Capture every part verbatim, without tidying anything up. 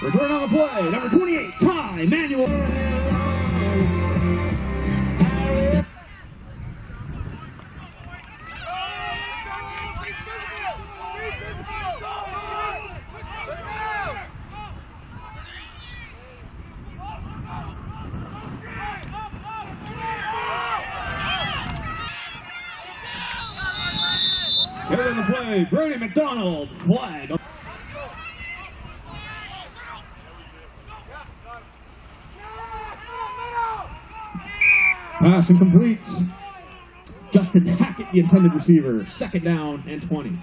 Return on the play, number twenty-eight, Ty Manuel. Here on the play, Brody McDonald, flag. Pass incomplete. Justin Hackett, the intended receiver. Second down and twenty.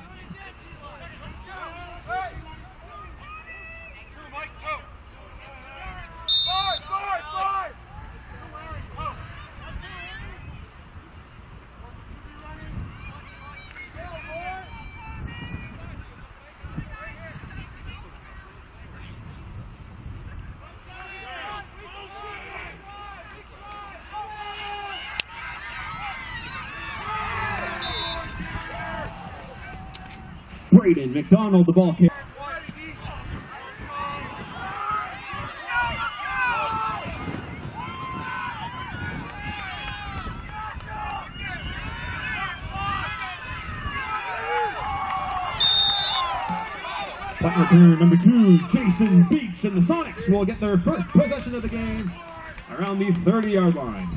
Braden McDonald, the ball carrier. Punt return number two, Jason Beach, and the Sonics will get their first possession of the game around the thirty-yard line.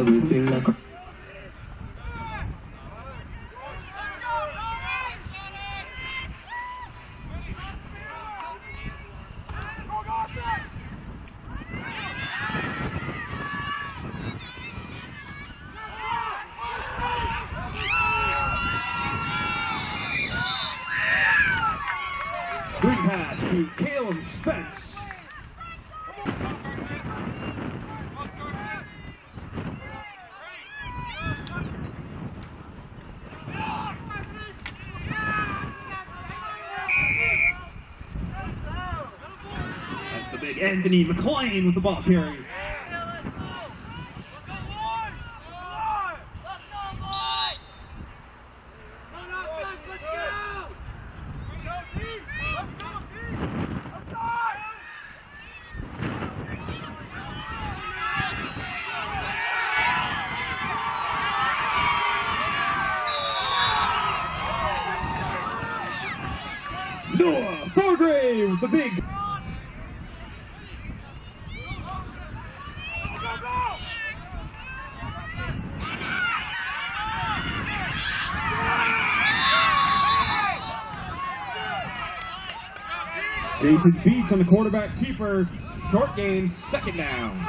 Screen pass to Caleb Spence. That's the big Anthony McLean with the ball carry. Noah Thorgrave with the big. Jason Beach on the quarterback keeper. Short game, second down.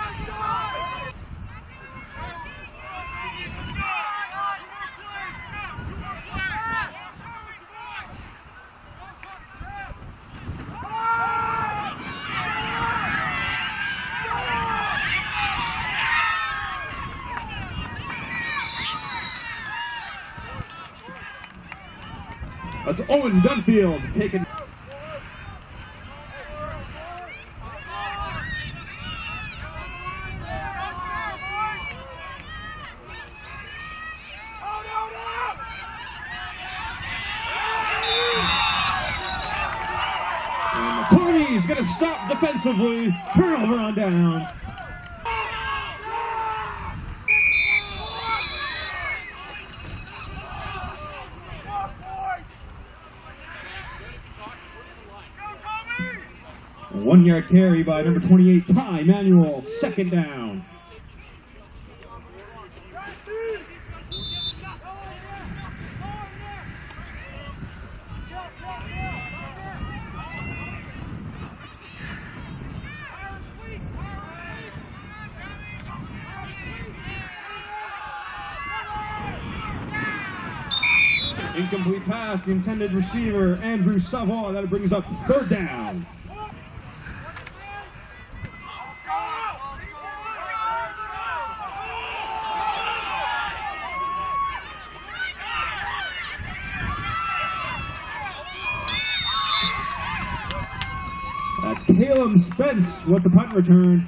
That's Owen Dunfield taking. And Tony's going to stop defensively. Turnover on down. One yard carry by number twenty-eight, Ty Manuel, second down. Incomplete pass, the intended receiver, Andrew Savoy. That brings up third down. That's Caleb Spence with the punt return.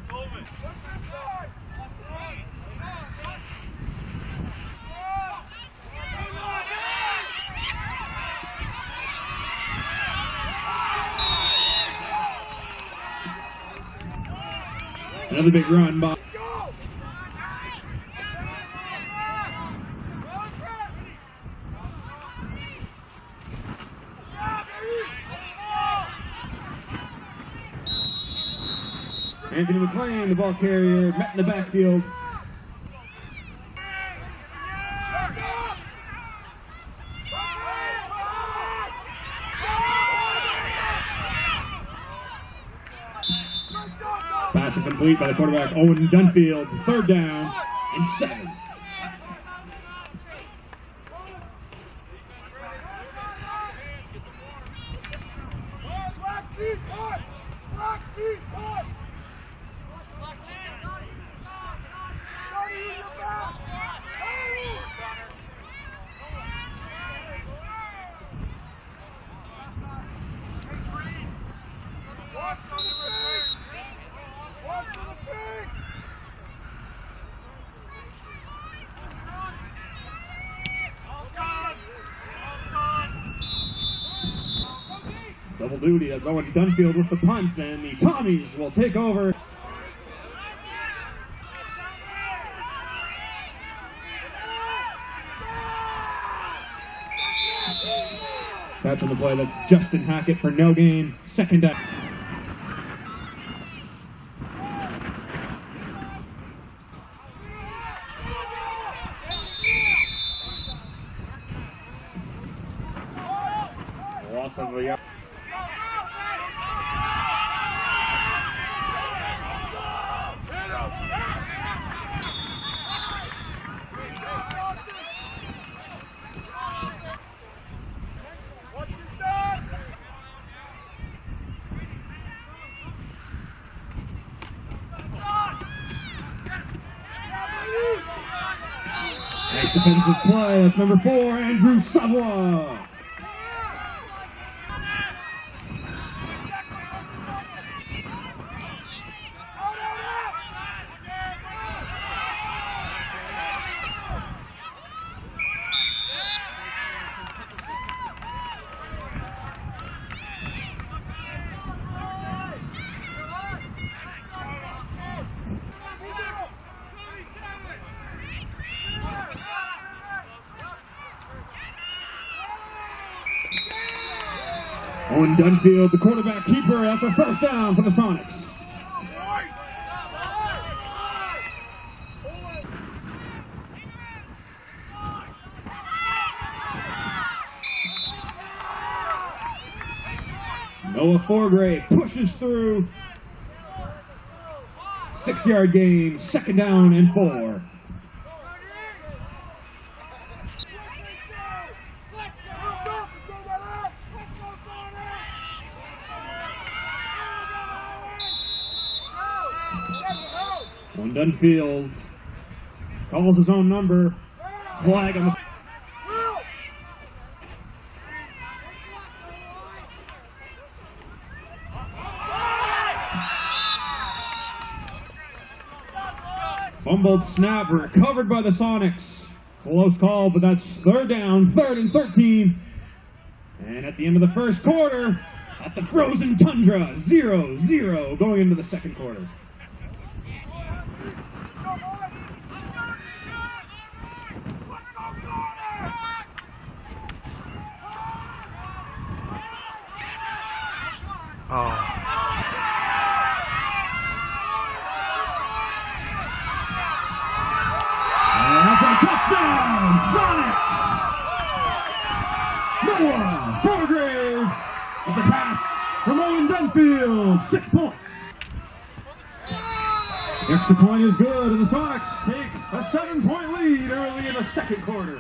Another big run by... Anthony McLean, the ball carrier, met in the backfield. Pass is complete by the quarterback, Owen Dunfield. Third down and seven. Double duty as Owen Dunfield with the punt, and the Tommies will take over. Catch on the play, that's Justin Hackett for no gain. Second down. Loss of the yard. Nice defensive play, that's number four, Andrew Savoie. Owen Dunfield, the quarterback keeper, after first down for the Sonics. Noah Forgrave pushes through. Six-yard gain, second down and four. On Dunfield calls his own number. Flag on the... Fumbled snap, recovered by the Sonics. Close call, but that's third down, third and thirteen. And at the end of the first quarter, at the frozen tundra, zero zero going into the second quarter. Oh. And that's a touchdown, Sonics! Noah Forgrave with the pass from Owen Dunfield, six points. The extra point is good, and the Sonics take a seven-point lead early in the second quarter.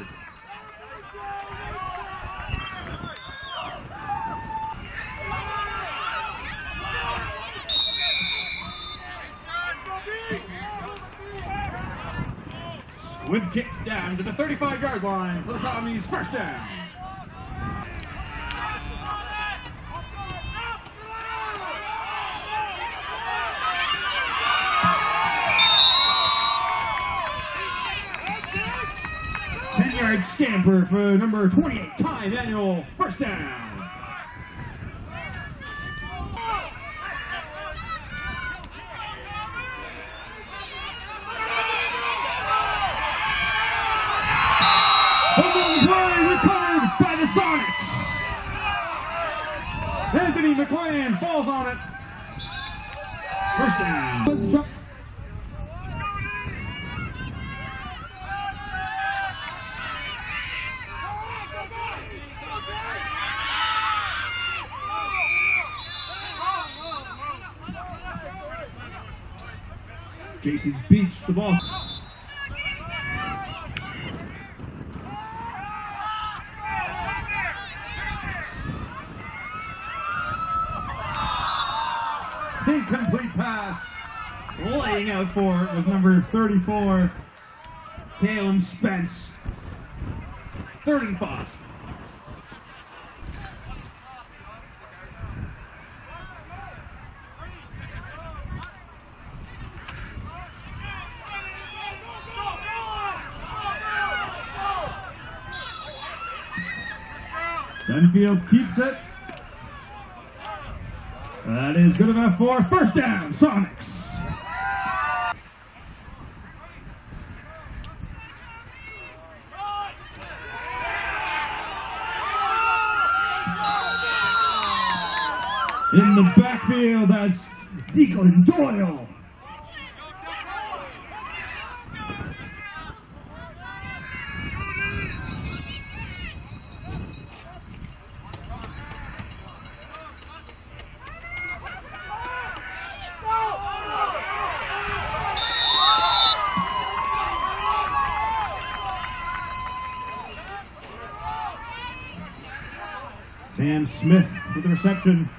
With kick down to the thirty-five-yard line for the Tommies, first down. ten-yard scamper for number twenty-eight, Ty Manuel, first down. Kenny McLean falls on it. First down. Jason beats the ball. Incomplete pass. Laying out for it was number thirty-four, Caleb Spence. Third and five. Dunfield keeps it. That is good enough for first down, Sonics. In the backfield, that's Declan Doyle. Sam Smith with the reception.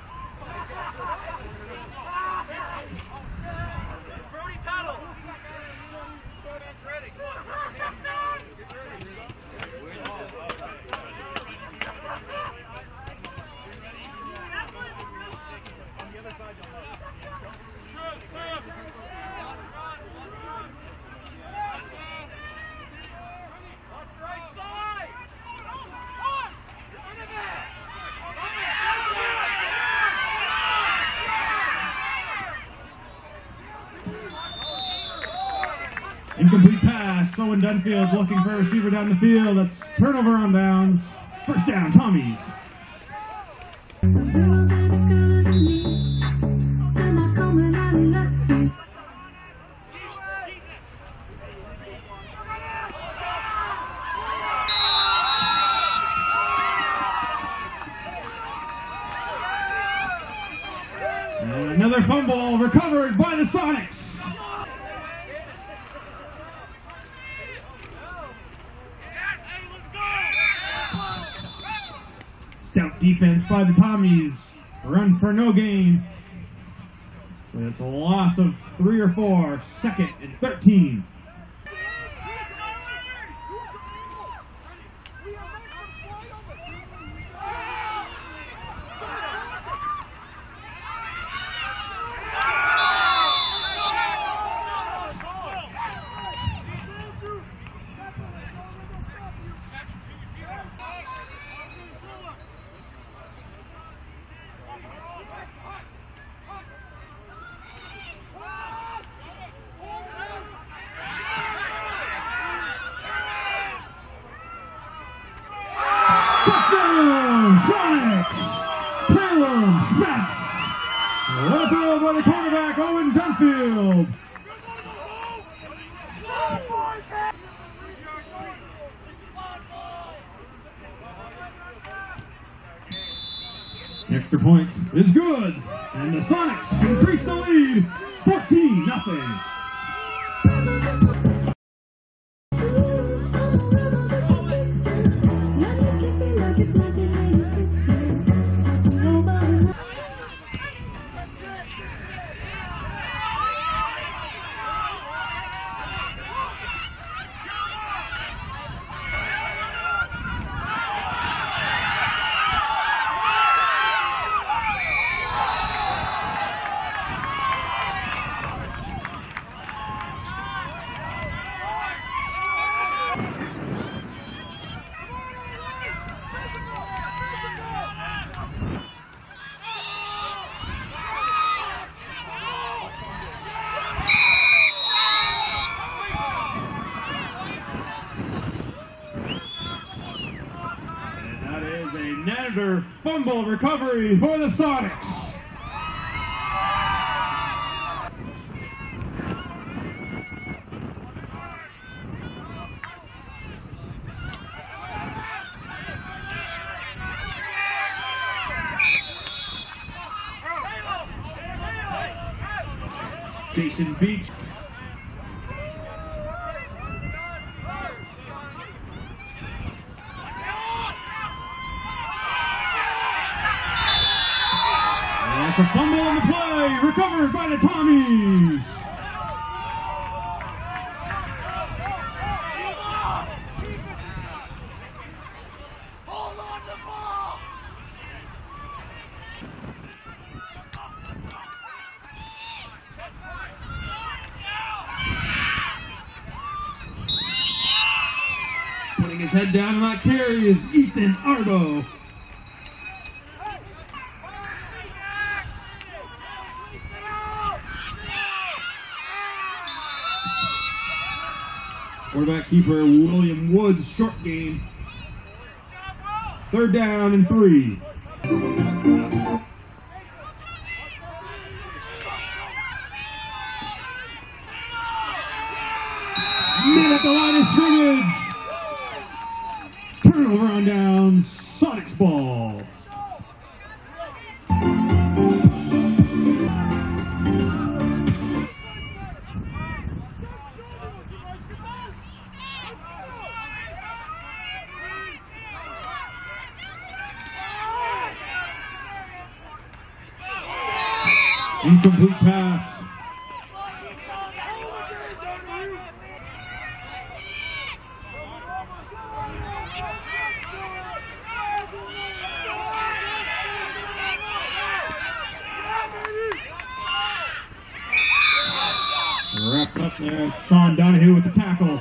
Incomplete pass. Owen Dunfield looking for a receiver down the field. That's turnover on downs. First down, Tommies. And another fumble recovered by the Sonics. Stout defense by the Tommies. Run for no gain. But it's a loss of three or four. Second and thirteen. Touchdown, Sonics! Caleb Spence! Well thrown by the quarterback, Owen Dunfield. Extra point is good, and the Sonics increase the lead, fourteen nothing. Another fumble recovery for the Sonics. Jason Beach. That's a fumble on the play, recovered by the Tommies. Hold on the ball. Putting his head down on that carry is Ethan Arbo. Quarterback keeper William Woods, short game. Third down and three. Mid at the line of scrimmage. Turnover on downs. Sonics ball. Incomplete pass. Wrapped up there. Sean Donahue with the tackle.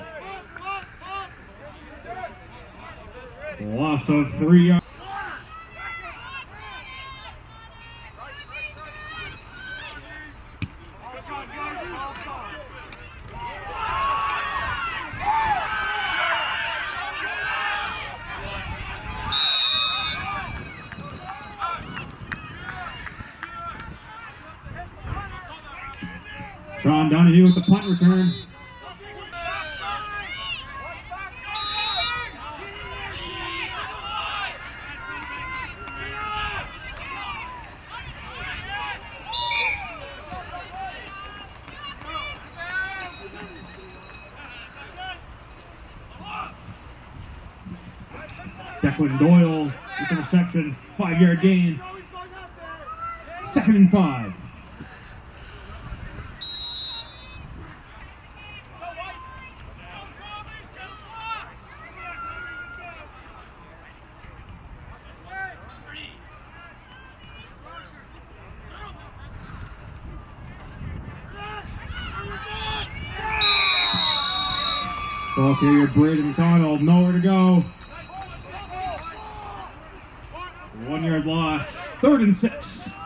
Loss of three yards. Sean Donahue with the punt return. Declan Doyle with the reception, five-yard gain. Second and five. Ball carrier Braden Connell, nowhere to go. One yard loss, third and six.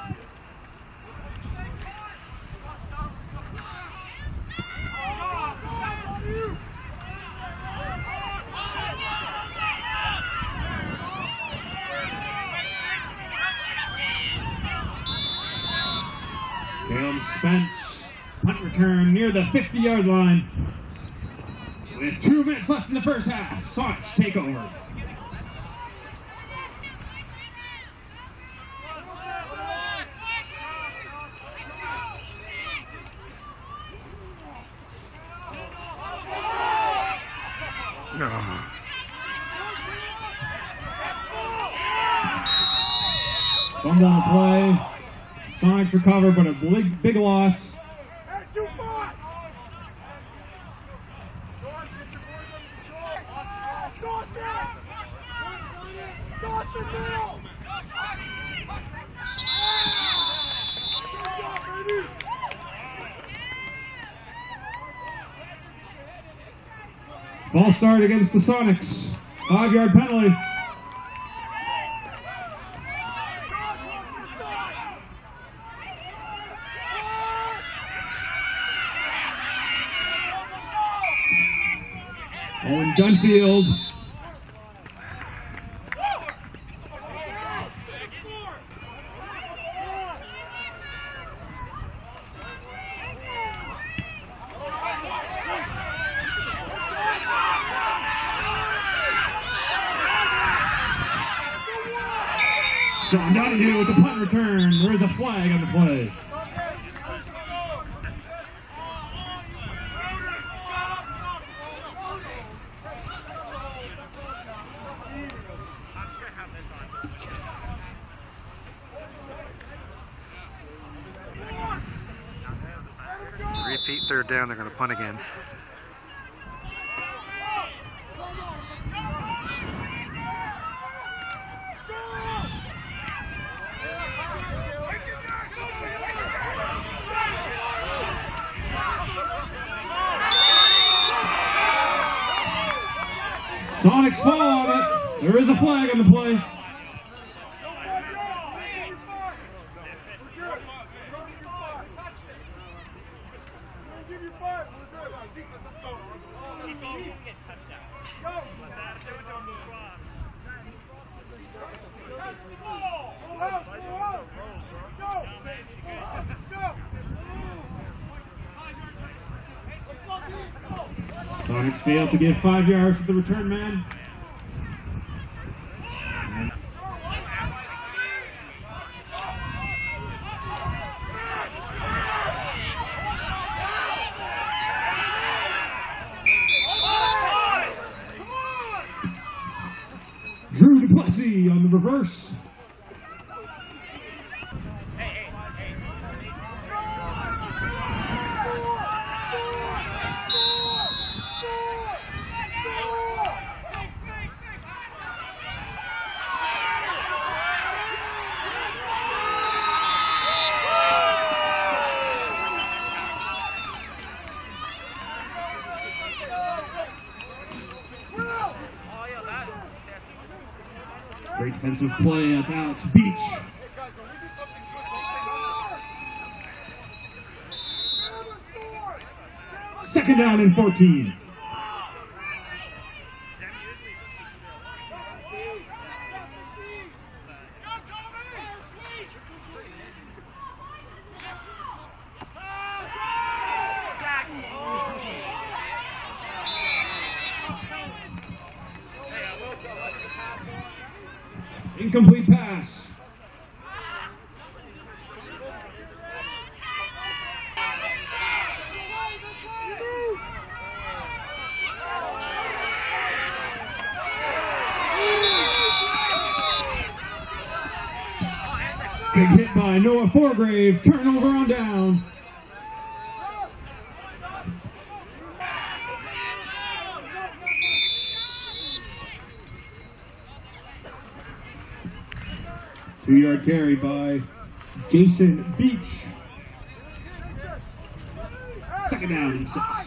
Caleb Spence, punt return near the fifty-yard line. With two minutes left in the first half, Sonics take over. Fumble on the play. Sonics recover, but a big, big loss. Ball start against the Sonics. Five-yard penalty. Owen Dunfield. Sean Donahue with the punt return. There is a flag on the play. Repeat third down, they're going to punt again. Sonics fall on it. There is a flag on the play. Sonics failed to get five yards to the return man. Drew Duplessis on the reverse. Great defensive play at Alex Beach. Second down and fourteen. Incomplete pass. Big hit by Noah Forgrave. Turnover on down. Two-yard carry by Jason Beach. Second down and six.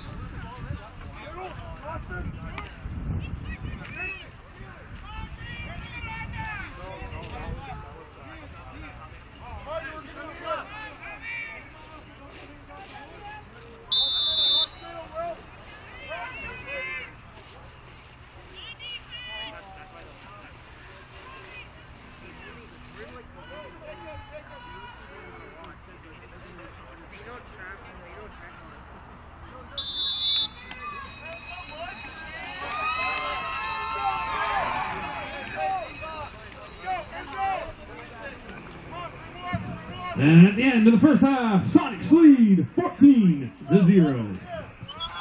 And at the end of the first half, Sonics lead fourteen to zero.